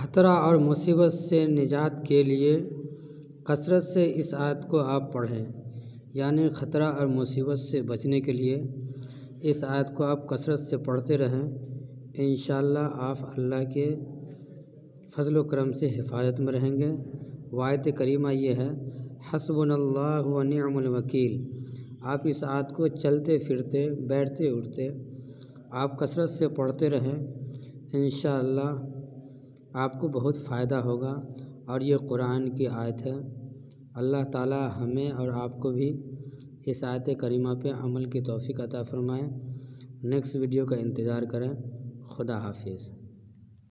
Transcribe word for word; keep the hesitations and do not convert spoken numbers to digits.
ख़तरा और मुसीबत से निजात के लिए कसरत से इस आयत को आप पढ़ें। यानी ख़तरा और मुसीबत से बचने के लिए इस आयत को आप कसरत से पढ़ते रहें। इंशाअल्लाह आप अल्लाह के फज़ल व करम से हिफाजत में रहेंगे। वायत करीमा ये है, हस्बुनल्लाहु व निअमुल वकील। आप इस आयत को चलते फिरते बैठते उठते आप कसरत से पढ़ते रहें। इंशाअल्लाह आपको बहुत फ़ायदा होगा और ये कुरान की आयत है। अल्लाह ताला हमें और आपको भी इस आयत करीमा पे अमल की तौफ़ीक़ अता फ़रमाए। नेक्स्ट वीडियो का इंतज़ार करें। खुदा हाफिज़।